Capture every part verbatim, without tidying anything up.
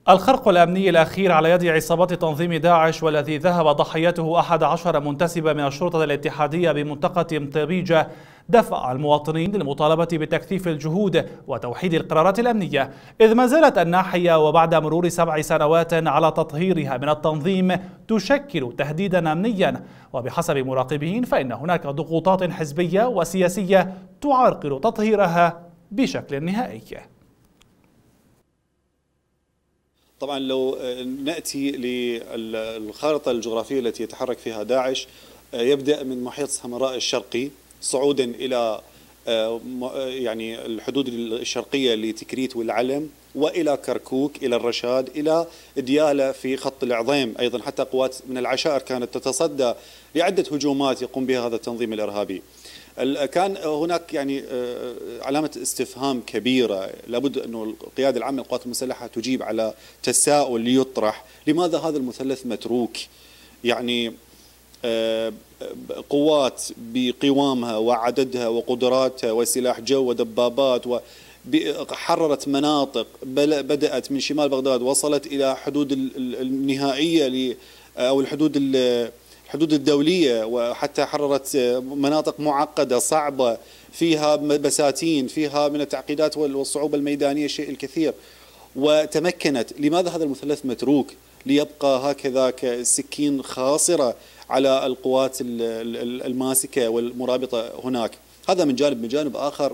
الخرق الأمني الأخير على يد عصابات تنظيم داعش والذي ذهب ضحيته أحد عشر منتسبا من الشرطة الاتحادية بمنطقة مطيبيجة دفع المواطنين للمطالبة بتكثيف الجهود وتوحيد القرارات الأمنية، إذ ما زالت الناحية وبعد مرور سبع سنوات على تطهيرها من التنظيم تشكل تهديدا أمنيا. وبحسب مراقبين فإن هناك ضغوطات حزبية وسياسية تعرقل تطهيرها بشكل نهائي. طبعا لو نأتي للخارطة الجغرافية التي يتحرك فيها داعش، يبدأ من محيط سامراء الشرقي صعودا إلى يعني الحدود الشرقية لتكريت والعلم، وإلى كركوك، إلى الرشاد، إلى ديالى في خط العظيم. أيضا حتى قوات من العشائر كانت تتصدى لعدة هجومات يقوم بها هذا التنظيم الإرهابي. كان هناك يعني علامة استفهام كبيرة، لابد أن القيادة العامة للقوات المسلحة تجيب على تساؤل ليطرح: لماذا هذا المثلث متروك؟ يعني قوات بقوامها وعددها وقدراتها وسلاح جو ودبابات وحررت مناطق بدأت من شمال بغداد وصلت إلى حدود النهائية أو الحدود الحدود الدولية، وحتى حررت مناطق معقدة صعبة فيها بساتين، فيها من التعقيدات والصعوبة الميدانية الشيء الكثير، وتمكنت. لماذا هذا المثلث متروك ليبقى هكذا كسكين خاصرة على القوات الماسكة والمرابطة هناك؟ هذا من جانب. من جانب آخر،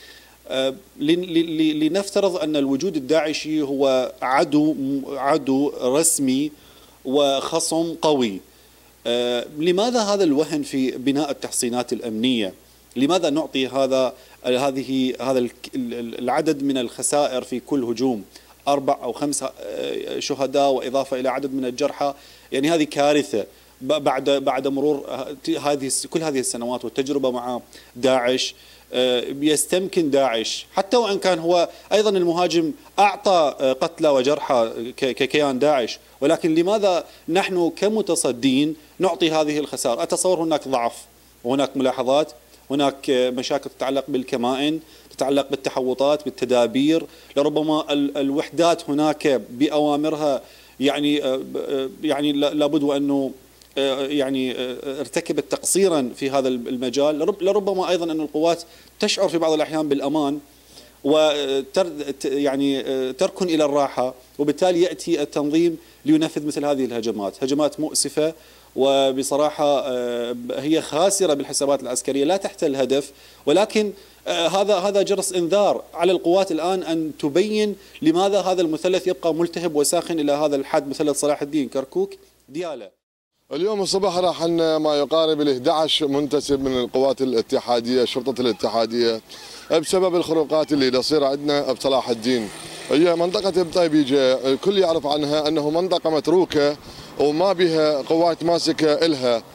لنفترض أن الوجود الداعشي هو عدو عدو رسمي وخصم قوي. لماذا هذا الوهن في بناء التحصينات الأمنية؟ لماذا نعطي هذا هذه هذا العدد من الخسائر في كل هجوم؟ أربع أو خمس شهداء وإضافة إلى عدد من الجرحى، يعني هذه كارثة بعد بعد مرور هذه كل هذه السنوات والتجربة مع داعش. يستمكن داعش حتى وإن كان هو أيضا المهاجم أعطى قتلى وجرحى ككيان داعش، ولكن لماذا نحن كمتصدين نعطي هذه الخسائر؟ أتصور هناك ضعف وهناك ملاحظات، هناك مشاكل تتعلق بالكمائن، تتعلق بالتحوطات، بالتدابير، لربما الوحدات هناك بأوامرها يعني يعني لابد وأنه يعني ارتكبت تقصيرا في هذا المجال. لربما ايضا ان القوات تشعر في بعض الاحيان بالامان وتر يعني تركن الى الراحه، وبالتالي ياتي التنظيم لينفذ مثل هذه الهجمات، هجمات مؤسفه وبصراحه هي خاسره بالحسابات العسكريه، لا تحت الهدف، ولكن هذا هذا جرس انذار على القوات الان ان تبين لماذا هذا المثلث يبقى ملتهب وساخن الى هذا الحد، مثلث صلاح الدين، كركوك، ديالى. اليوم الصباح راح لنا ما يقارب ال إحدى عشر منتسب من القوات الاتحاديه، شرطه الاتحاديه، بسبب الخروقات اللي تصير عندنا بصلاح الدين. هي منطقه مطيبيجه الكل يعرف عنها انه منطقه متروكه وما بها قوات ماسكه الها،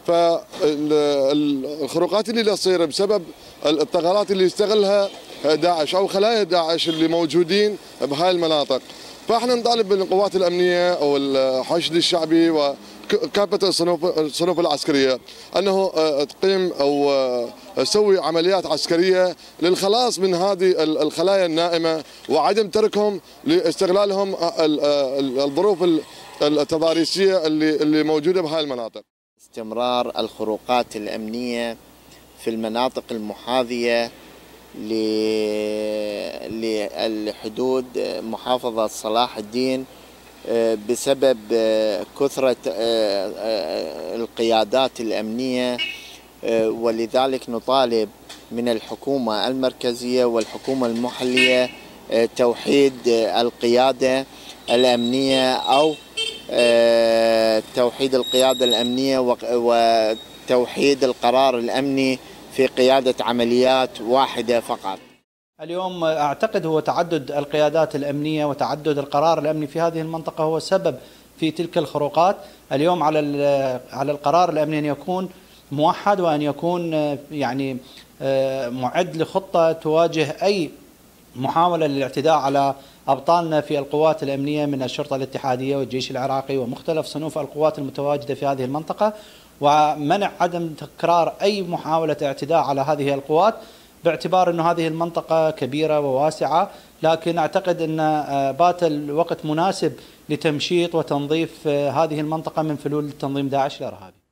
فالخروقات اللي تصير بسبب الثغرات اللي يستغلها داعش او خلايا داعش اللي موجودين بهاي المناطق. فاحنا نطالب بالقوات الامنيه او الحشد الشعبي و كافة الصنوف الصنوف العسكرية أنه تقيم أو تسوي عمليات عسكرية للخلاص من هذه الخلايا النائمة وعدم تركهم لاستغلالهم الظروف التضاريسية اللي اللي موجودة بهذه المناطق. استمرار الخروقات الأمنية في المناطق المحاذية للحدود محافظة صلاح الدين بسبب كثرة القيادات الأمنية، ولذلك نطالب من الحكومة المركزية والحكومة المحلية توحيد القيادة الأمنية أو توحيد القيادة الأمنية وتوحيد القرار الأمني في قيادة عمليات واحدة فقط. اليوم أعتقد هو تعدد القيادات الأمنية وتعدد القرار الأمني في هذه المنطقة هو السبب في تلك الخروقات. اليوم على على القرار الأمني أن يكون موحد وأن يكون يعني معد لخطة تواجه أي محاولة للاعتداء على أبطالنا في القوات الأمنية من الشرطة الاتحادية والجيش العراقي ومختلف صنوف القوات المتواجدة في هذه المنطقة، ومنع عدم تكرار أي محاولة اعتداء على هذه القوات، باعتبار أن هذه المنطقة كبيرة وواسعة لكن أعتقد أن بات الوقت مناسب لتمشيط وتنظيف هذه المنطقة من فلول تنظيم داعش الإرهابي.